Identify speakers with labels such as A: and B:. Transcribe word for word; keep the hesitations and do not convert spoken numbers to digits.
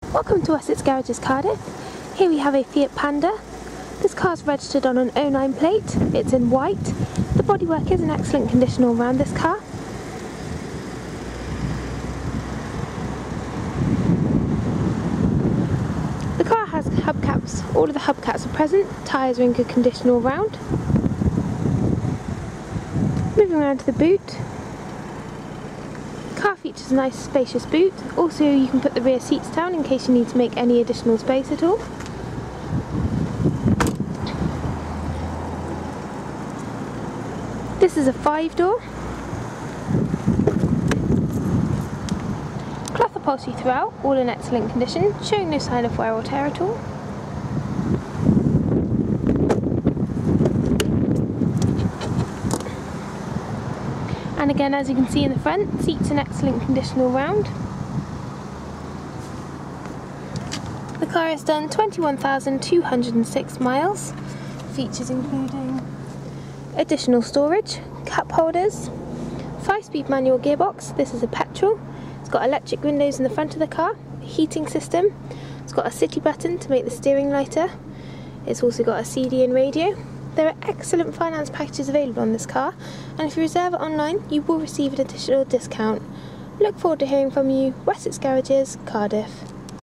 A: Welcome to Wessex Garages Cardiff. Here we have a Fiat Panda. This car is registered on an oh nine plate. It's in white. The bodywork is in excellent condition all around this car. The car has hubcaps. All of the hubcaps are present. Tyres are in good condition all round. Moving around to the boot. The car features a nice spacious boot. Also, you can put the rear seats down in case you need to make any additional space at all. This is a five door. Cloth upholstery throughout, all in excellent condition, showing no sign of wear or tear at all. And again, as you can see in the front, seats in excellent condition all round. The car has done twenty-one thousand two hundred and six miles. Features including additional storage, cup holders, five speed manual gearbox. This is a petrol. It's got electric windows in the front of the car, a heating system. It's got a city button to make the steering lighter. It's also got a C D and radio. There are excellent finance packages available on this car, and if you reserve it online you will receive an additional discount. Look forward to hearing from you. Wessex Garages, Cardiff.